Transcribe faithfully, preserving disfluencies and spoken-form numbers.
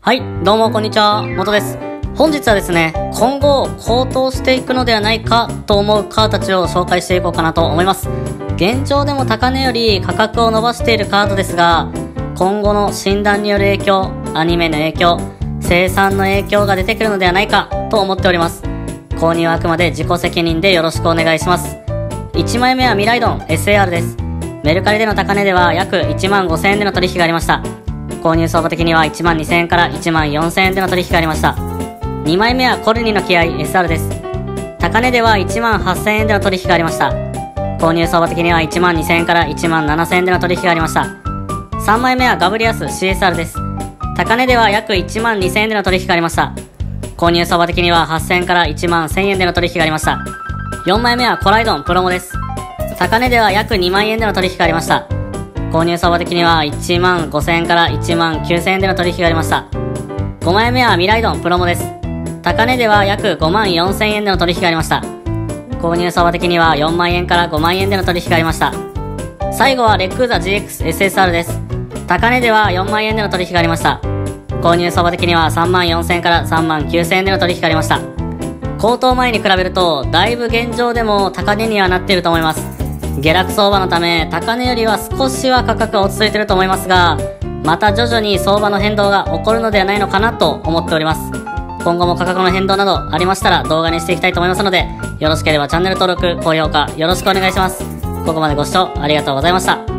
はい、どうもこんにちは、元です。本日はですね、今後高騰していくのではないかと思うカードたちを紹介していこうかなと思います。現状でも高値より価格を伸ばしているカードですが、今後の診断による影響、アニメの影響、生産の影響が出てくるのではないかと思っております。購入はあくまで自己責任でよろしくお願いします。いちまいめはミライドン エスエーアール です。メルカリでの高値では約いちまんごせんえんでの取引がありました。購入相場的にはいちまんにせんえんからいちまんよんせんえんでの取引がありました。にまいめはコルニの気合 エスアール です。高値ではいちまんはっせんえんでの取引がありました。購入相場的にはいちまんにせんえんからいちまんななせんえんでの取引がありました。さんまいめはガブリアス シーエスアール です。高値では約いちまんにせんえんでの取引がありました。購入相場的にははっせんえんからいちまんせんえんでの取引がありました。よんまいめはコライドンプロモです。高値では約にまんえんでの取引がありました。購入相場的にはいちまんごせんえんからいちまんきゅうせんえんでの取引がありました。ごまいめはミライドンプロモです。高値では約ごまんよんせんえんでの取引がありました。購入相場的にはよんまんえんからごまんえんでの取引がありました。最後はレックーザ ジーエックスエスエスアール です。高値ではよんまんえんでの取引がありました。購入相場的にはさんまんよんせんえんからさんまんきゅうせんえんでの取引がありました。高騰前に比べるとだいぶ現状でも高値にはなっていると思います。下落相場のため高値よりは少しは価格が落ち着いていると思いますが、また徐々に相場の変動が起こるのではないのかなと思っております。今後も価格の変動などありましたら動画にしていきたいと思いますので、よろしければチャンネル登録、高評価よろしくお願いします。ここまでご視聴ありがとうございました。